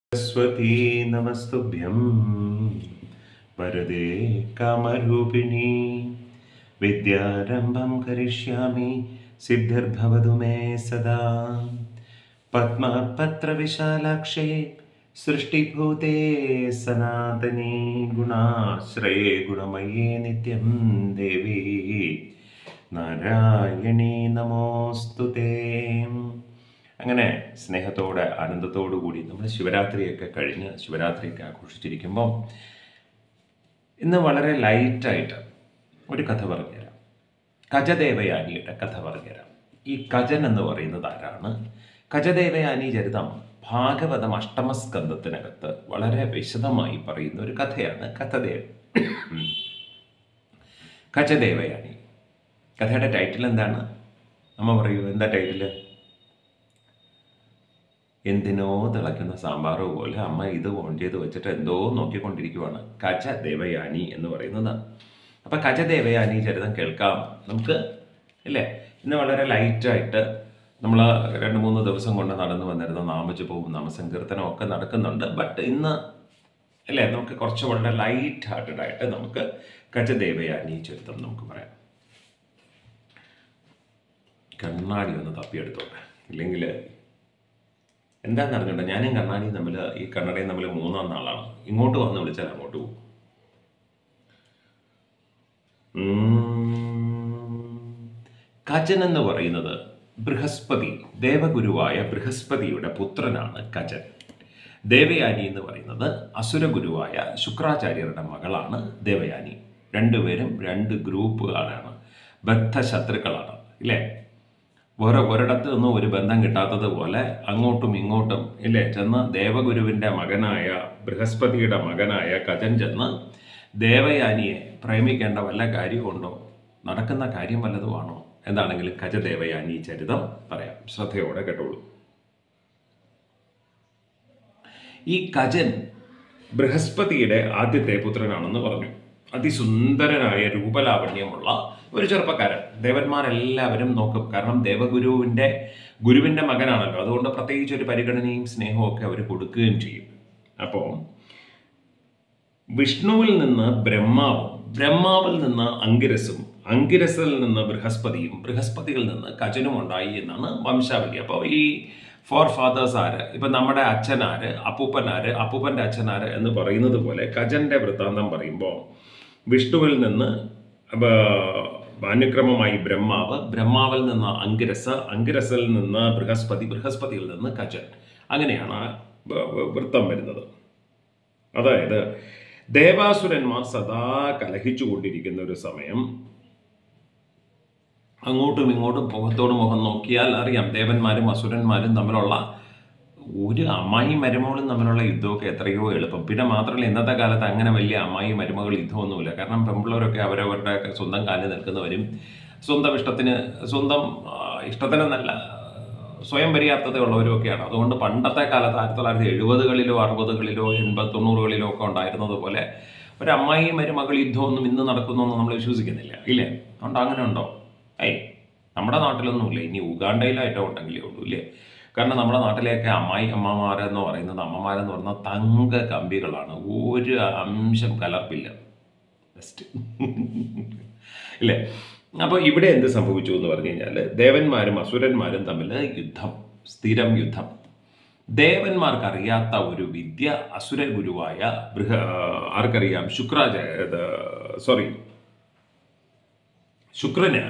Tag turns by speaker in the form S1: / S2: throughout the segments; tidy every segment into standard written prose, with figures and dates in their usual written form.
S1: सरस्वती नमस्तुभ्यं वरदे कामरूपिणी विद्यारम्भं करिष्यामि सिद्धिर्भवतु मे सदा पद्मपत्रविशालाक्षे सृष्टिभूते सनातनी गुणाश्रये गुणमये नित्यं देवी നാരായണീ നമോസ്തുതേ. അങ്ങനെ സ്നേഹത്തോടെ ആനന്ദത്തോടു കൂടി നമ്മൾ ശിവരാത്രിയൊക്കെ കഴിഞ്ഞ് ശിവരാത്രിയൊക്കെ ആഘോഷിച്ചിരിക്കുമ്പോൾ ഇന്ന് വളരെ ലൈറ്റായിട്ട് ഒരു കഥ പറഞ്ഞുതരാം. കജദേവയാനിയുടെ കഥ പറഞ്ഞുതരാം. ഈ കജൻ എന്ന് പറയുന്നത് ആരാണ്? കജദേവയാനി ചരിതം ഭാഗവതം അഷ്ടമസ്കന്ധത്തിനകത്ത് വളരെ വിശദമായി പറയുന്ന ഒരു കഥയാണ് കജദേവയാനി. കഥയുടെ ടൈറ്റിൽ എന്താണ്? അമ്മ പറയൂ, എന്താ ടൈറ്റില്? എന്തിനോ തിളയ്ക്കുന്ന സാമ്പാറ് പോലെ അമ്മ ഇത് ഓൺ ചെയ്ത് വെച്ചിട്ട് എന്തോ നോക്കിക്കൊണ്ടിരിക്കുവാണ്. കജദേവയാനി എന്ന് പറയുന്നത്. അപ്പം കജദേവയാനി ചരിതം കേൾക്കാം നമുക്ക്, ഇല്ലേ? ഇന്ന് വളരെ ലൈറ്റായിട്ട് നമ്മൾ 2-3 ദിവസം കൊണ്ട് നടന്നു വന്നിരുന്ന നാമജപവും നാമസങ്കീർത്തനവും ഒക്കെ നടക്കുന്നുണ്ട്. ബട്ട് ഇന്ന് അല്ലേ നമുക്ക് കുറച്ച് വളരെ ലൈറ്റ് ഹാർട്ടഡായിട്ട് നമുക്ക് കജദേവയാനി ചരിതം നമുക്ക് പറയാം. കണ്ണാടി ഒന്ന് തപ്പിയെടുത്തോട്ടെ, ഇല്ലെങ്കിൽ എന്താണെന്ന് അറിഞ്ഞോട്ടെ. ഞാനും കണ്ണാടിയും തമ്മിൽ, ഈ കണ്ണടയും തമ്മിൽ 3-ാം നാളാണ്. ഇങ്ങോട്ട് വന്ന് വിളിച്ചാൽ അങ്ങോട്ട് പോകും. കജൻ എന്ന് പറയുന്നത് ബൃഹസ്പതി, ദേവഗുരുവായ ബൃഹസ്പതിയുടെ പുത്രനാണ് കജൻ. ദേവയാനി എന്ന് പറയുന്നത് അസുരഗുരുവായ ശുക്രാചാര്യരുടെ മകളാണ് ദേവയാനി. രണ്ടുപേരും 2 ഗ്രൂപ്പുകളാണ്, ബദ്ധശത്രുക്കളാണ്, ഇല്ലേ? ഒരിടത്ത് നിന്നും ഒരു ബന്ധം കിട്ടാത്തതുപോലെ അങ്ങോട്ടും ഇങ്ങോട്ടും ഇല്ലേ ചെന്ന് ദേവഗുരുവിൻ്റെ മകനായ ബൃഹസ്പതിയുടെ മകനായ കജൻ ചെന്ന് ദേവയാനിയെ പ്രേമിക്കേണ്ട വല്ല കാര്യമുണ്ടോ? നടക്കുന്ന കാര്യം വല്ലതുമാണോ? എന്താണെങ്കിലും കജദേവയാനി ചരിതം പറയാം, ശ്രദ്ധയോടെ കേട്ടോളൂ. ഈ കജൻ ബൃഹസ്പതിയുടെ ആദ്യത്തെ പുത്രനാണെന്ന് പറഞ്ഞു. അതിസുന്ദരനായ രൂപലാവണ്യമുള്ള ഒരു ചെറുപ്പക്കാരൻ. ദേവന്മാരെല്ലാവരും നോക്കും, കാരണം ഗുരുവിൻ്റെ മകനാണല്ലോ. അതുകൊണ്ട് പ്രത്യേകിച്ച് ഒരു പരിഗണനയും സ്നേഹവും ഒക്കെ അവർ കൊടുക്കുകയും ചെയ്യും. അപ്പോൾ വിഷ്ണുവിൽ നിന്ന് ബ്രഹ്മാവും, ബ്രഹ്മാവിൽ നിന്ന് അങ്കിരസും, അങ്കിരസിൽ നിന്ന് ബൃഹസ്പതിയും, ബൃഹസ്പതിയിൽ നിന്ന് കജനും ഉണ്ടായി എന്നാണ് വംശാവലി. അപ്പോൾ ഈ 4 ഫാദേഴ്സ് ആര്? ഇപ്പം നമ്മുടെ അച്ഛനാര്, അപ്പൂപ്പനാര്, അപ്പൂപ്പൻ്റെ അച്ഛനാര് എന്ന് പറയുന്നത് പോലെ കജൻ്റെ വൃത്താന്തം പറയുമ്പോൾ വിഷ്ണുവിൽ നിന്ന് അനുക്രമമായി ബ്രഹ്മാവ്, ബ്രഹ്മാവിൽ നിന്ന് അങ്കിരസ്, അങ്കിരസിൽ നിന്ന് ബൃഹസ്പതി, ബൃഹസ്പതിയിൽ നിന്ന് കജൻ. അങ്ങനെയാണ് വൃത്തം വരുന്നത്. അതായത് ദേവാസുരന്മാർ സദാ കലഹിച്ചു കൊണ്ടിരിക്കുന്ന ഒരു സമയം, അങ്ങോട്ടും ഇങ്ങോട്ടും മുഖത്തോട് മുഖം നോക്കിയാൽ അറിയാം ദേവന്മാരും അസുരന്മാരും തമ്മിലുള്ള ഒരു അമ്മായിയും മരുമകളും തമ്മിലുള്ള യുദ്ധമൊക്കെ എത്രയോ എളുപ്പം. പിന്നെ മാത്രമല്ല ഇന്നത്തെ കാലത്ത് അങ്ങനെ വലിയ അമ്മായി മരുമകൾ യുദ്ധമൊന്നുമില്ല. കാരണം പെൺപിള്ളേരൊക്കെ അവരവരുടെ സ്വന്തം കാലിൽ നിൽക്കുന്നവരും സ്വന്തം ഇഷ്ടത്തിനെന്നല്ല സ്വയം പര്യാപ്തതയുള്ളവരും ഒക്കെയാണ്. അതുകൊണ്ട് പണ്ടത്തെ കാലത്ത് 1970-കളിലോ 60-കളിലോ 80-90-കളിലോ ഒക്കെ ഉണ്ടായിരുന്നത് പോലെ ഒരു അമ്മായി മരുമകൾ യുദ്ധമൊന്നും ഇന്ന് നടക്കുന്നൊന്നും നമ്മൾ വിശ്വസിക്കുന്നില്ല, ഇല്ലേ? അതുകൊണ്ട് അങ്ങനെ ഉണ്ടോ? നമ്മുടെ നാട്ടിലൊന്നുമില്ല. ഇനി ഉഗാണ്ടയിലോ ഏറ്റവും ഉണ്ടെങ്കിലേ ഉള്ളൂ, ഇല്ലേ? കാരണം നമ്മുടെ നാട്ടിലെയൊക്കെ അമ്മമാരെന്ന് പറയുന്നത്, അമ്മമാരെന്ന് പറഞ്ഞാൽ തങ്ക കമ്പികളാണ്, ഒരു അംശം കലർപ്പില്ല, ബെസ്റ്റ്, ഇല്ലേ? അപ്പോൾ ഇവിടെ എന്ത് സംഭവിച്ചു എന്ന് പറഞ്ഞു കഴിഞ്ഞാൽ ദേവന്മാരും അസുരന്മാരും തമ്മിൽ യുദ്ധം, സ്ഥിരം യുദ്ധം. ദേവന്മാർക്കറിയാത്ത ഒരു വിദ്യ അസുര ഗുരുവായ ആർക്കറിയാം? ശുക്രന്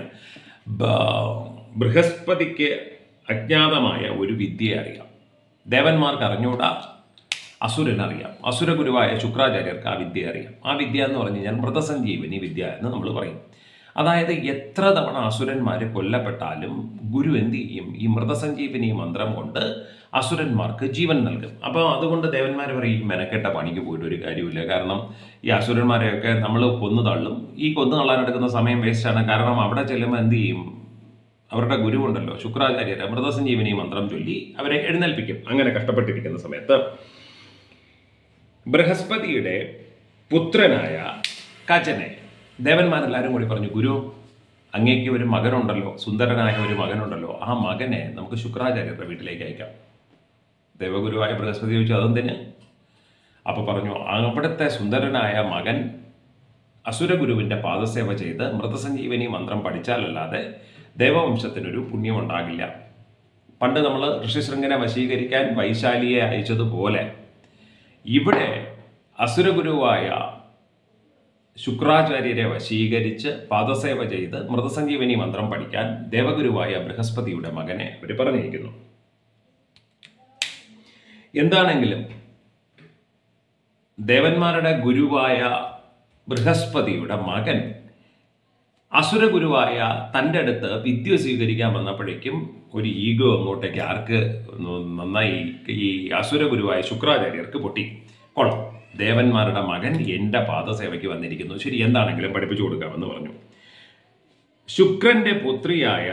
S1: ബൃഹസ്പതിക്ക് അജ്ഞാതമായ ഒരു വിദ്യ അറിയാം. ദേവന്മാർക്ക് അറിഞ്ഞൂടാ, അസുരനറിയാം. അസുരഗുരുവായ ശുക്രാചാര്യർക്ക് ആ വിദ്യ അറിയാം. ആ വിദ്യ എന്ന് പറഞ്ഞു കഴിഞ്ഞാൽ മൃതസഞ്ജീവനി വിദ്യ എന്ന് നമ്മൾ പറയും. അതായത് എത്ര തവണ അസുരന്മാർ കൊല്ലപ്പെട്ടാലും ഗുരു എന്ത് ചെയ്യും? ഈ മൃതസഞ്ജീവനി മന്ത്രം കൊണ്ട് അസുരന്മാർക്ക് ജീവൻ നൽകും. അപ്പോൾ അതുകൊണ്ട് ദേവന്മാർ പറയും, മെനക്കെട്ട പണിക്ക് പോയിട്ട് ഒരു കാര്യമില്ല. കാരണം ഈ അസുരന്മാരെയൊക്കെ നമ്മൾ കൊന്നു തള്ളും. ഈ കൊന്നു തള്ളാനെടുക്കുന്ന സമയം വേസ്റ്റാണ്. കാരണം അവിടെ ചെല്ലുമ്പോൾ എന്ത് ചെയ്യും? അവരുടെ ഗുരുവുണ്ടല്ലോ ശുക്രാചാര്യർ, മൃതസഞ്ജീവനി മന്ത്രം ചൊല്ലി അവരെ എഴുന്നേൽപ്പിക്കും. അങ്ങനെ കഷ്ടപ്പെട്ടിരിക്കുന്ന സമയത്ത് ബൃഹസ്പതിയുടെ പുത്രനായ കജനെ ദേവന്മാരെല്ലാവരും കൂടി പറഞ്ഞു, ഗുരു അങ്ങേക്ക് ഒരു മകനുണ്ടല്ലോ, സുന്ദരനായ ഒരു മകനുണ്ടല്ലോ, ആ മകനെ നമുക്ക് ശുക്രാചാര്യരുടെ വീട്ടിലേക്ക് അയക്കാം. ദേവഗുരുവായ ബൃഹസ്പതി ചോദിച്ചു അതെന്തിന്? അപ്പോൾ പറഞ്ഞു അവിടുത്തെ സുന്ദരനായ മകൻ അസുരഗുരുവിൻ്റെ പാദസേവ ചെയ്ത് മൃതസഞ്ജീവനി മന്ത്രം പഠിച്ചാലല്ലാതെ ദേവവംശത്തിനൊരു പുണ്യമുണ്ടാകില്ല. പണ്ട് നമ്മൾ ഋഷിശൃംഖനെ വശീകരിക്കാൻ വൈശാലിയെ അയച്ചതുപോലെ ഇവിടെ അസുരഗുരുവായ ശുക്രാചാര്യരെ വശീകരിച്ച് പാദസേവ ചെയ്ത് മൃതസഞ്ജീവനി മന്ത്രം പഠിക്കാൻ ദേവഗുരുവായ ബൃഹസ്പതിയുടെ മകനെ അവർ പറഞ്ഞിരിക്കുന്നു. എന്താണെങ്കിലും ദേവന്മാരുടെ ഗുരുവായ ബൃഹസ്പതിയുടെ മകൻ അസുരഗുരുവായ തൻ്റെ അടുത്ത് വിദ്യ സ്വീകരിക്കാൻ വന്നപ്പോഴേക്കും ഒരു ഈഗോ അങ്ങോട്ടേക്ക് ആർക്ക് നന്നായി ഈ അസുരഗുരുവായ ശുക്രാചാര്യർക്ക് പൊട്ടി. കൊള്ളാം, ദേവന്മാരുടെ മകൻ എൻ്റെ പാദസേവയ്ക്ക് വന്നിരിക്കുന്നു, ശരി എന്താണെങ്കിലും പഠിപ്പിച്ചു കൊടുക്കാമെന്ന് പറഞ്ഞു. ശുക്രന്റെ പുത്രിയായ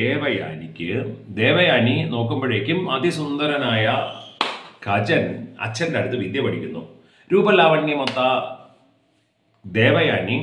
S1: ദേവയാനി നോക്കുമ്പോഴേക്കും അതിസുന്ദരനായ കജൻ അച്ഛൻ്റെ അടുത്ത് വിദ്യ പഠിക്കുന്നു. രൂപലാവണ്യമൊത്ത ദേവയാനി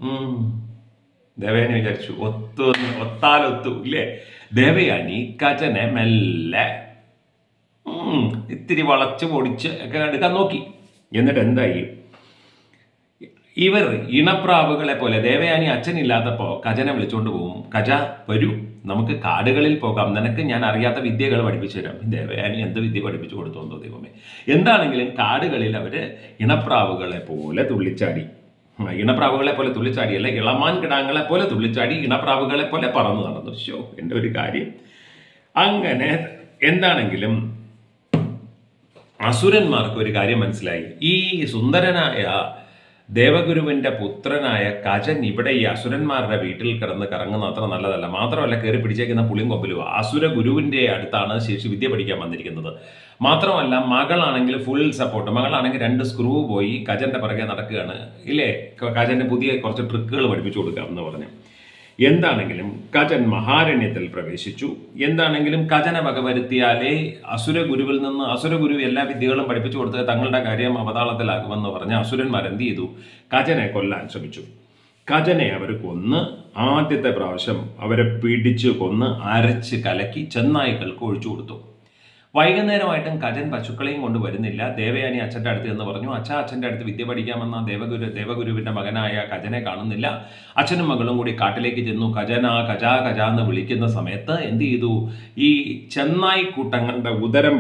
S1: വിചാരിച്ചു ഒത്താലൊത്തു ഇല്ലേ. ദേവയാനി കജനെ മെല്ലെ ഇത്തിരി വളച്ച് പൊടിച്ച് ഒക്കെ എടുക്കാൻ നോക്കി. എന്നിട്ട് എന്തായി, ഇവർ ഇണപ്രാവുകളെ പോലെ ദേവയാനി അച്ഛനില്ലാത്തപ്പോൾ കജനെ വിളിച്ചുകൊണ്ട് പോകും. കജ വരൂ, നമുക്ക് കാടുകളിൽ പോകാം, നിനക്ക് ഞാൻ അറിയാത്ത വിദ്യകൾ പഠിപ്പിച്ചു തരാം. ദേവയാനി എന്ത് വിദ്യ പഠിപ്പിച്ചു കൊടുത്തോന്തോ ദൈവമേ. എന്താണെങ്കിലും കാടുകളിൽ അവർ ഇണപ്രാവുകളെ പോലെ തുള്ളിച്ചാടി, ഇണപ്രാവുകളെ പോലെ തുള്ളിച്ചാടിയല്ല, ഇളമാൻ കിടാങ്ങളെ പോലെ തുള്ളിച്ചാടി ഇണപ്രാവുകളെ പോലെ പറന്നു നടന്നു. ഷോ എൻ്റെ ഒരു കാര്യം. അങ്ങനെ എന്താണെങ്കിലും അസുരന്മാർക്ക് ഒരു കാര്യം മനസ്സിലായി, ഈ സുന്ദരനായ ദേവഗുരുവിൻ്റെ പുത്രനായ കജൻ ഇവിടെ ഈ അസുരന്മാരുടെ വീട്ടിൽ കിടന്ന് കറങ്ങുന്ന അത്ര നല്ലതല്ല. മാത്രമല്ല കയറി പിടിച്ചേക്കുന്ന പുളിയും കൊമ്പലും അസുര ഗുരുവിൻ്റെ അടുത്താണ് ശേഷി വിദ്യ പഠിക്കാൻ വന്നിരിക്കുന്നത്. മാത്രമല്ല മകളാണെങ്കിൽ ഫുൾ സപ്പോർട്ട്, മകളാണെങ്കിൽ 2 സ്ക്രൂ പോയി കജൻ്റെ പിറകെ നടക്കുകയാണ് ഇല്ലേ. കജൻ്റെ പുതിയ കുറച്ച് ട്രിക്കുകൾ പഠിപ്പിച്ചു കൊടുക്കാമെന്ന് പറഞ്ഞു. എന്താണെങ്കിലും കജൻ മഹാരണ്യത്തിൽ പ്രവേശിച്ചു. എന്താണെങ്കിലും കജനെ വകവരുത്തിയാലേ അസുരഗുരുവിൽ നിന്ന് അസുരഗുരു എല്ലാ വിദ്യകളും പഠിപ്പിച്ചു കൊടുത്ത് തങ്ങളുടെ കാര്യം അവതാളത്തിലാകുമെന്ന് പറഞ്ഞ് അസുരന്മാർ എന്ത് ചെയ്തു, കജനെ കൊല്ലാൻ ശ്രമിച്ചു. കജനെ അവർ കൊന്ന് ആദ്യത്തെ പ്രാവശ്യം അവരെ പിടിച്ച് കൊന്ന് അരച്ച് കലക്കി ചെന്നായ്ക്കൾക്ക് ഒഴിച്ചു കൊടുത്തു. വൈകുന്നേരമായിട്ടും കജൻ പശുക്കളെയും കൊണ്ട് വരുന്നില്ല. ദേവയാനി അച്ഛൻ്റെ അടുത്ത് എന്ന് പറഞ്ഞു. അച്ഛൻ്റെ അടുത്ത് വിദ്യ പഠിക്കാമെന്ന ദേവഗുരുവിൻ്റെ മകനായ കജനെ കാണുന്നില്ല. അച്ഛനും മകളും കൂടി കാട്ടിലേക്ക് ചെന്നു. കജ എന്ന് വിളിക്കുന്ന സമയത്ത് എന്ത് ചെയ്തു, ഈ ചെന്നായി കൂട്ടങ്ങളുടെ ഉദരം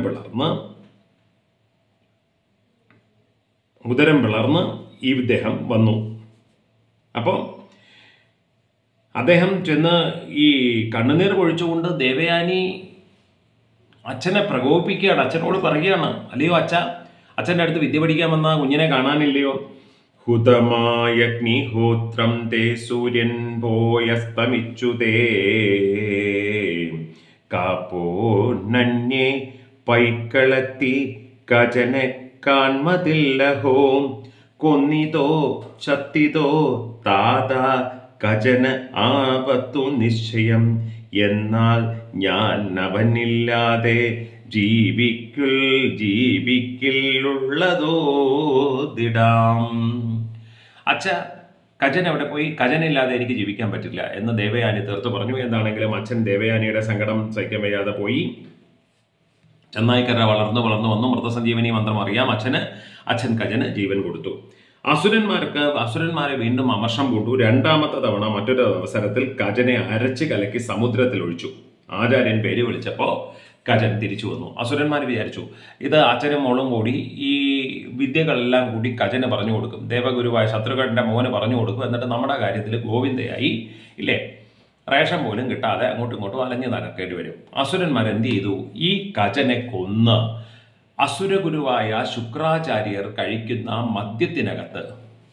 S1: പിളർന്ന് ഇദ്ദേഹം വന്നു. അപ്പോൾ അദ്ദേഹം ചെന്ന് ഈ കണ്ണുനീർ പൊഴിച്ചുകൊണ്ട് ദേവയാനി അച്ഛനെ പ്രകോപിപ്പിക്കുകയാണ്. അച്ഛനോട് പറയുകയാണ്, അല്ലയോ അച്ഛൻ്റെ അടുത്ത് വിദ്യ പഠിക്കാൻ വന്ന കുഞ്ഞിനെ കാണാനില്ലയോ? ഹുതമായഗ്നിഹോത്രം തേ സൂര്യൻ പോയസ്തമിച്ചുതേ കാപ്പോ നന്യേ പൈക്കളത്തി കജനെ കാൺമതില്ലഹോ കൊന്നിതോ ചത്തിതോ താത കജന ആപത്തു നിശ്ചയം എന്നാൽ ഞാൻ അവനില്ലാതെ ജീവിക്കുള്ളതോ ദിടാം. കജൻ എവിടെ പോയി? കജനില്ലാതെ എനിക്ക് ജീവിക്കാൻ പറ്റില്ല എന്ന് ദേവയാനി തീർത്തു പറഞ്ഞു. എന്താണെങ്കിലും അച്ഛൻ ദേവയാനിയുടെ സങ്കടം സഹിക്കാൻ വയ്യാതെ പോയി. ചെന്നായ്ക്കര വളർന്നു വന്നു. മൃതസഞ്ജീവനി മന്ത്രം അറിയാം അച്ഛൻ കജന് ജീവൻ കൊടുത്തു. അസുരന്മാരെ വീണ്ടും അമർഷം പൂട്ടു. 2ാമത്തെ തവണ മറ്റൊരു അവസരത്തിൽ കജനെ അരച്ച് കലക്കി സമുദ്രത്തിൽ ഒഴിച്ചു. ആചാര്യൻ പേര് വിളിച്ചപ്പോൾ കജൻ തിരിച്ചു വന്നു. അസുരന്മാർ വിചാരിച്ചു ഇത് അച്ഛനും മോളും കൂടി ഈ വിദ്യകളെല്ലാം കൂടി കജന് പറഞ്ഞു കൊടുക്കും, ദേവഗുരുവായ ശത്രുഘ്നന്റെ മോന് പറഞ്ഞു കൊടുക്കും, എന്നിട്ട് നമ്മുടെ കാര്യത്തിൽ ഗോവിന്ദയായി ഇല്ലേ, റേഷൻ പോലും കിട്ടാതെ അങ്ങോട്ടും ഇങ്ങോട്ടും അലഞ്ഞു നടക്കേണ്ടി വരും. അസുരന്മാർ എന്ത് ചെയ്തു, ഈ കജനെ കൊന്ന് അസുരഗുരുവായ ശുക്രാചാര്യർ കഴിക്കുന്ന മദ്യത്തിനകത്ത്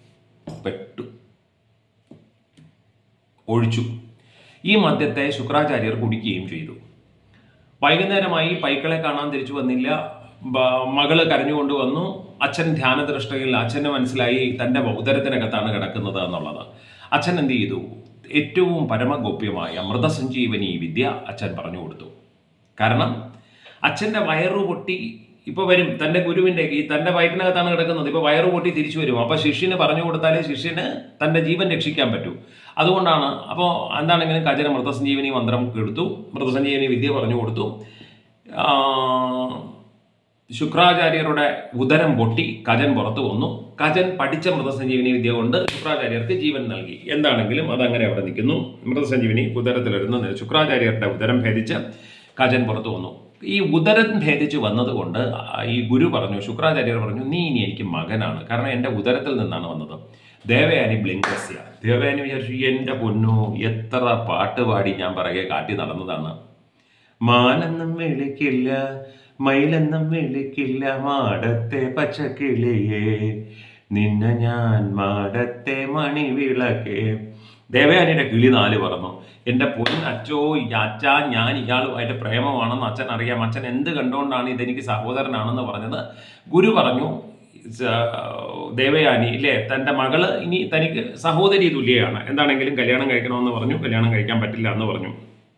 S1: ഒഴിച്ചു. ഈ മദ്യത്തെ ശുക്രാചാര്യർ കുടിക്കുകയും ചെയ്തു. വൈകുന്നേരമായി പൈക്കളെ കാണാൻ തിരിച്ചു വന്നില്ല. മകള് കരഞ്ഞുകൊണ്ട് വന്നു. അച്ഛൻ ധ്യാനദൃഷ്ടിയിൽ അച്ഛന് മനസ്സിലായി തൻ്റെ ഉദരത്തിനകത്താണ് കിടക്കുന്നത് എന്നുള്ളത്. അച്ഛൻ എന്ത് ചെയ്തു, ഏറ്റവും പരമഗോപ്യമായ മൃതസഞ്ജീവനി വിദ്യ അച്ഛൻ പറഞ്ഞു കൊടുത്തു. കാരണം അച്ഛൻ്റെ വയറു പൊട്ടി ഇപ്പോൾ വരും, തൻ്റെ ഗുരുവിൻ്റെ തൻ്റെ വയറ്റിനകത്താണ് കിടക്കുന്നത്, ഇപ്പോൾ വയറു പൊട്ടി തിരിച്ചു വരും. അപ്പോൾ ശിഷ്യന് പറഞ്ഞു കൊടുത്താലേ ശിഷ്യന് തൻ്റെ ജീവൻ രക്ഷിക്കാൻ പറ്റൂ. അതുകൊണ്ടാണ്. അപ്പോൾ എന്താണെങ്കിലും കജന മൃതസഞ്ജീവനി മന്ത്രം എടുത്തു, മൃതസഞ്ജീവനി വിദ്യ പറഞ്ഞു കൊടുത്തു. ശുക്രാചാര്യരുടെ ഉദരം പൊട്ടി കജൻ പുറത്തു വന്നു. കജൻ പഠിച്ച മൃതസഞ്ജീവിനി വിദ്യ കൊണ്ട് ശുക്രാചാര്യർക്ക് ജീവൻ നൽകി. എന്താണെങ്കിലും അതങ്ങനെ അവിടെ നിൽക്കുന്നു. മൃതസഞ്ജീവിനി ഉദരത്തിലിരുന്ന് ശുക്രാചാര്യരുടെ ഉദരം ഭേദിച്ച് കജൻ പുറത്തു വന്നു. ഈ ഉദരം ഭേദിച്ച് വന്നതുകൊണ്ട് ഈ ഗുരു പറഞ്ഞു, ശുക്രാചാര്യർ പറഞ്ഞു, നീ ഇനി എനിക്ക് മകനാണ്, കാരണം എൻ്റെ ഉദരത്തിൽ നിന്നാണ് വന്നത്. ദേവയാനി ബ്ലിങ്കസ്യ. ദേവയാനി വിചാരിച്ചു, എൻ്റെ പൊന്നു, എത്ര പാട്ട് പാടി ഞാൻ പറയെ കാട്ടി നടന്നതാണ്. മാനെന്നും വിളിക്കില്ല, മയിലെന്നും വിളിക്കില്ല, മാടത്തെ പച്ചക്കിളിയേ, നിന്നെ ഞാൻ മാടത്തെ മണിവിളക്കേ. ദേവയാനിയുടെ കിളി 4 പറഞ്ഞു. എൻ്റെ പൊന്നച്ചോ, അച്ഛ, ഞാൻ ഇയാളുമായിട്ട് പ്രേമമാണെന്ന് അച്ഛൻ അറിയാം. അച്ഛൻ എന്ത് കണ്ടുകൊണ്ടാണ് ഇതെനിക്ക് സഹോദരനാണെന്ന് പറഞ്ഞത്? ഗുരു പറഞ്ഞു, ദേവയാനി ഇല്ലേ, തൻ്റെ മകള് ഇനി തനിക്ക് സഹോദരി തുല്യയാണ്, എന്താണെങ്കിലും കല്യാണം കഴിക്കണമെന്ന് പറഞ്ഞു. കല്യാണം കഴിക്കാൻ പറ്റില്ല എന്ന് പറഞ്ഞു.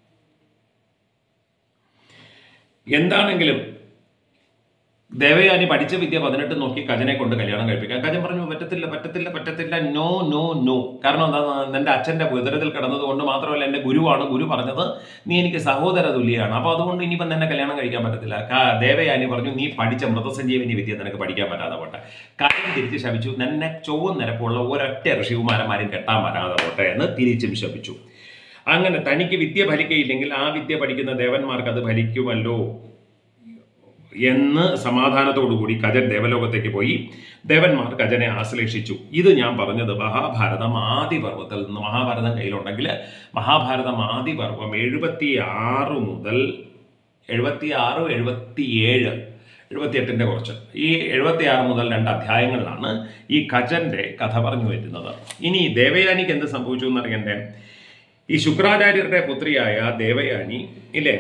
S1: എന്താണെങ്കിലും ദേവയാനി പഠിച്ച വിദ്യ 18 നോക്കി കജനെ കൊണ്ട് കല്യാണം കഴിപ്പിക്കാം. കജൻ പറഞ്ഞു, പറ്റത്തില്ല പറ്റത്തില്ല പറ്റത്തില്ല, നോ നോ നോ. കാരണം എന്താ, എൻ്റെ അച്ഛൻ്റെ ഉദരത്തിൽ കിടന്നത് കൊണ്ട് മാത്രമല്ല, എൻ്റെ ഗുരുവാണ്. ഗുരു പറഞ്ഞത് നീ എനിക്ക് സഹോദര തുല്യാണ്, അപ്പോൾ അതുകൊണ്ട് ഇനിയിപ്പം തന്നെ കല്യാണം കഴിക്കാൻ പറ്റത്തില്ല. ദേവയാനി പറഞ്ഞു, നീ പഠിച്ച മൃതസഞ്ജീവിനി വിദ്യ നിനക്ക് പഠിക്കാൻ പറ്റാതെ പോട്ടെ. കജൻ തിരിച്ച് ശപിച്ചു, നിന്നെ ചൊവ്വ നിരപ്പുള്ള ഒരൊറ്റ ഋഷികുമാരന്മാരും കെട്ടാൻ വരാതെ പോട്ടെ എന്ന് തിരിച്ചും ശപിച്ചു. അങ്ങനെ തനിക്ക് വിദ്യ ഫലിക്കയില്ലെങ്കിൽ ആ വിദ്യ പഠിക്കുന്ന ദേവന്മാർക്ക് അത് ഫലിക്കുമല്ലോ എന്ന് സമാധാനത്തോടുകൂടി കജൻ ദേവലോകത്തേക്ക് പോയി. ദേവന്മാർ കജനെ ആശ്ലേഷിച്ചു. ഇത് ഞാൻ പറഞ്ഞത് മഹാഭാരതം ആദിപർവത്തിൽ നിന്ന്. മഹാഭാരതം കയ്യിലുണ്ടെങ്കിൽ മഹാഭാരതം ആദിപർവം 76 മുതൽ 76, 77, 78 കുറച്ച്, ഈ 76 മുതൽ 2 അധ്യായങ്ങളിലാണ് ഈ കജന്റെ കഥ പറഞ്ഞു വരുന്നത്. ഇനി ദേവയാനിക്ക് എന്ത് സംഭവിച്ചു എന്നറിയണ്ടേ? ഈ ശുക്രാചാര്യരുടെ പുത്രിയായ ദേവയാനി ഇല്ലേ,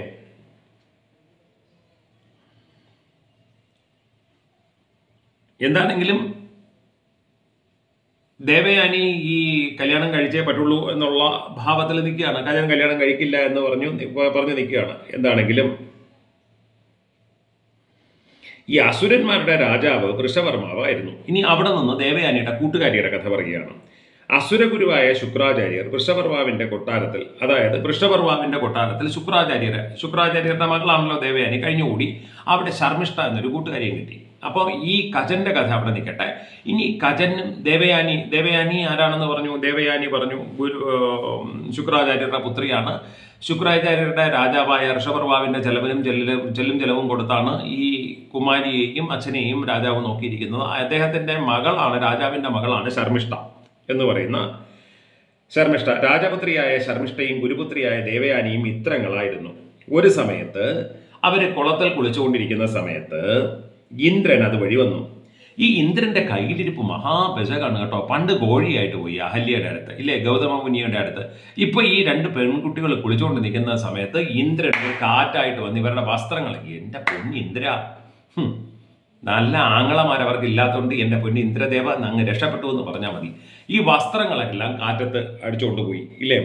S1: എന്താണെങ്കിലും ദേവയാനി ഈ കല്യാണം കഴിച്ചേ പറ്റുള്ളൂ എന്നുള്ള ഭാവത്തിൽ നിൽക്കുകയാണ്. കജൻ കല്യാണം കഴിക്കില്ല എന്ന് പറഞ്ഞു നിൽക്കുകയാണ്. എന്താണെങ്കിലും ഈ അസുരന്മാരുടെ രാജാവ് വൃഷവർമാവായിരുന്നു. ഇനി അവിടെ നിന്ന് ദേവയാനിയുടെ കൂട്ടുകാരിയുടെ കഥ പറയുകയാണ്. അസുരഗുരുവായ ശുക്രാചാര്യർ വൃഷവർമാവിന്റെ കൊട്ടാരത്തിൽ, അതായത് വൃഷവർമാവിന്റെ കൊട്ടാരത്തിൽ ശുക്രാചാര്യരുടെ മകളാണല്ലോ ദേവയാനി, കഴിഞ്ഞുകൂടി അവിടെ ശർമ്മിഷ്ഠ എന്നൊരു കൂട്ടുകാരിയും കിട്ടി. അപ്പോൾ ഈ കജന്റെ കഥ അവിടെ നിൽക്കട്ടെ. ഇനി കജനും ദേവയാനി ആരാണെന്ന് പറഞ്ഞു. ദേവയാനി പറഞ്ഞു ശുക്രാചാര്യരുടെ പുത്രിയാണ്. ശുക്രാചാര്യരുടെ രാജാവായ ഋഷവർമാവിന്റെ ചെലവും കൊടുത്താണ് ഈ കുമാരിയെയും അച്ഛനെയും രാജാവ് നോക്കിയിരിക്കുന്നത്. അദ്ദേഹത്തിന്റെ മകളാണ്, രാജാവിന്റെ മകളാണ് ശർമ്മിഷ്ഠ എന്ന് പറയുന്ന ശർമ്മിഷ്ഠ. രാജപുത്രിയായ ശർമ്മിഷ്ഠയും ഗുരുപുത്രിയായ ദേവയാനിയും മിത്രങ്ങളായിരുന്നു. ഒരു സമയത്ത് അവര് കുളത്തിൽ കുളിച്ചുകൊണ്ടിരിക്കുന്ന സമയത്ത് ഇന്ദ്രൻ അതുവഴി വന്നു. ഈ ഇന്ദ്രന്റെ കയ്യിലിരിപ്പ് മഹാബജകാണ് കേട്ടോ. പണ്ട് കോഴിയായിട്ട് പോയി അഹല്യയുടെ അടുത്ത് ഇല്ലേ, ഗൗതമ മുനിയുടെ അടുത്ത്. ഇപ്പൊ ഈ 2 പെൺകുട്ടികൾ കുളിച്ചുകൊണ്ട് നിൽക്കുന്ന സമയത്ത് ഇന്ദ്രൻ കാറ്റായിട്ട് വന്ന് ഇവരുടെ വസ്ത്രങ്ങൾ, എൻ്റെ പൊന്നി ഇന്ദ്ര, നല്ല ആങ്ങളമാർ അവർക്ക് ഇല്ലാത്തതുകൊണ്ട് എൻ്റെ പൊന്നി ഇന്ദ്രദേവ അങ്ങ് രക്ഷപ്പെട്ടു എന്ന് പറഞ്ഞാൽ മതി. ഈ വസ്ത്രങ്ങളെല്ലാം കാറ്റത്ത് അടിച്ചുകൊണ്ട് പോയി ഇല്ലേ.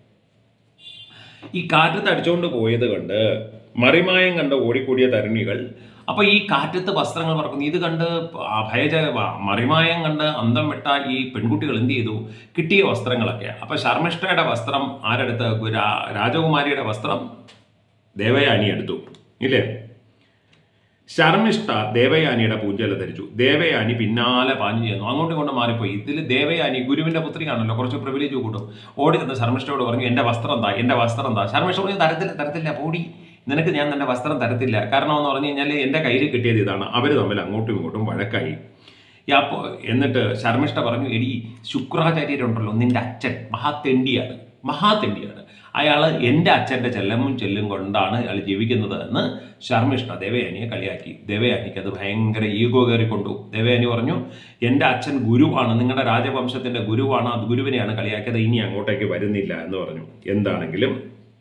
S1: ഈ കാറ്റത്ത് അടിച്ചുകൊണ്ട് പോയത് കണ്ട് മറിമായം കണ്ട് ഓടിക്കൂടിയ തരുണികൾ, അപ്പൊ ഈ കാറ്റത്ത് വസ്ത്രങ്ങൾ പറക്കുന്നു. ഇത് കണ്ട് മറിമായം കണ്ട് അന്തം വിട്ട ഈ പെൺകുട്ടികൾ എന്ത് ചെയ്തു? കിട്ടിയ വസ്ത്രങ്ങളൊക്കെ. അപ്പൊ ശർമ്മിഷ്ഠയുടെ വസ്ത്രം ആരെടുത്ത്? രാജകുമാരിയുടെ വസ്ത്രം ദേവയാനി എടുത്തു ഇല്ലേ. ശർമ്മിഷ്ഠ ദേവയാനിയുടെ പൂജല ധരിച്ചു. ദേവയാനി പിന്നാലെ പാഞ്ഞു ചെയ്യുന്നു, അങ്ങോട്ടും ഇങ്ങോട്ടും മാറിപ്പോയി. ഇതിൽ ദേവയാനി ഗുരുവിന്റെ പുത്രിയാണല്ലോ, കുറച്ച് പ്രിവിലേജ് കൂട്ടും. ഓടി ചെന്ന് ശർമ്മിഷ്ഠയോട് പറഞ്ഞു, എൻ്റെ വസ്ത്രം എന്താ, എൻ്റെ വസ്ത്രം എന്താ. ശർമ്മിഷ്ഠ പറഞ്ഞു, തരത്തില്ല പോടി, നിനക്ക് ഞാൻ എൻ്റെ വസ്ത്രം തരത്തില്ല. കാരണം എന്ന് പറഞ്ഞു കഴിഞ്ഞാൽ എൻ്റെ കയ്യിൽ കിട്ടിയത് ഇതാണ്. അവർ തമ്മിൽ അങ്ങോട്ടും ഇങ്ങോട്ടും വഴക്കായി. അപ്പോൾ എന്നിട്ട് ശർമ്മിഷ്ഠ പറഞ്ഞു, എടി ശുക്രാചാര്യരുണ്ടല്ലോ, നിന്റെ അച്ഛൻ മഹാതെണ്ടിയാണ്. അയാൾ എൻ്റെ അച്ഛൻ്റെ ചെല്ലും കൊണ്ടാണ് അയാൾ ജീവിക്കുന്നത് എന്ന് ശർമ്മിഷ്ഠ ദേവയാനിയെ കളിയാക്കി. ദേവയാനിക്ക് അത് ഭയങ്കര ഈഗോ കയറിക്കൊണ്ടു. ദേവയാനി പറഞ്ഞു, എൻ്റെ അച്ഛൻ ഗുരുവാണ്, നിങ്ങളുടെ രാജവംശത്തിൻ്റെ ഗുരുവാണ്, അത് ഗുരുവിനെയാണ് കളിയാക്കിയത്, ഇനി അങ്ങോട്ടേക്ക് വരുന്നില്ല എന്ന് പറഞ്ഞു. എന്താണെങ്കിലും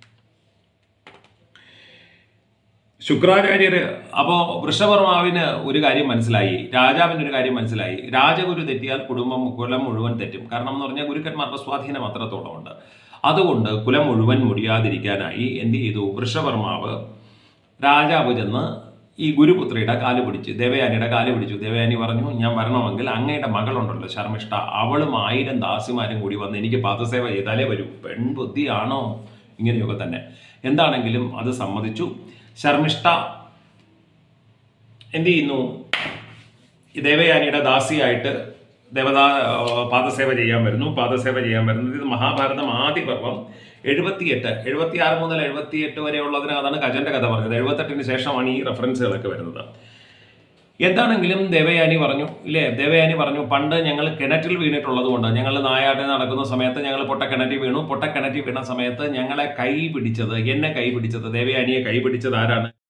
S1: ശുക്രാചാര്യർ, അപ്പോൾ വൃഷവർമാവിന് ഒരു കാര്യം മനസ്സിലായി, രാജാവിന് ഒരു കാര്യം മനസ്സിലായി. രാജഗുരു തെറ്റിയാൽ കുലം മുഴുവൻ തെറ്റും. കാരണം എന്ന് പറഞ്ഞാൽ ഗുരുക്കന്മാരുടെ സ്വാധീനം അത്രത്തോളം ഉണ്ട്. അതുകൊണ്ട് കുലം മുഴുവൻ മുടിയാതിരിക്കാനായി എന്ത് ചെയ്തു? വൃഷവർമാവ് രാജാവ് ചെന്ന് ഈ ഗുരുപുത്രിയുടെ കാല് പിടിച്ച്, ദേവയാനിയുടെ കാല് പിടിച്ചു. ദേവയാനി പറഞ്ഞു, ഞാൻ വരണമെങ്കിൽ അങ്ങയുടെ മകളുണ്ടല്ലോ ശർമ്മിഷ്ഠ, അവളും 1000 ദാസിമാരും കൂടി വന്ന് എനിക്ക് പാദസേവ ചെയ്താലേ വരൂ. പെൺബുദ്ധിയാണോ? ഇങ്ങനെയൊക്കെ തന്നെ. എന്താണെങ്കിലും അത് സമ്മതിച്ചു. ശർമ്മിഷ്ഠ എന്ത് ചെയ്യുന്നു? ദേവയാനിയുടെ ദാസിയായിട്ട് പാദസേവ ചെയ്യാൻ വരുന്നു. പാദസേവ ചെയ്യാൻ വരുന്നത് ഇത് മഹാഭാരതം ആദ്യ പർവം 76 മുതൽ 78 വരെ ഉള്ളതിനകത്താണ് കജന്റെ കഥ പറഞ്ഞത്. 78-ന് ശേഷമാണ് ഈ റെഫറൻസുകളൊക്കെ വരുന്നത്. എന്താണെങ്കിലും ദേവയാനി പറഞ്ഞു പണ്ട് ഞങ്ങൾ കിണറ്റിൽ വീണിട്ടുള്ളത് കൊണ്ട്, ഞങ്ങൾ നായാട്ടിൽ നടക്കുന്ന സമയത്ത് ഞങ്ങൾ പൊട്ടക്കിണറ്റിൽ വീണു. പൊട്ടക്കിണറ്റിൽ വീണ സമയത്ത് എന്നെ കൈ പിടിച്ചത് ദേവയാനിയെ കൈ പിടിച്ചത് ആരാണ്?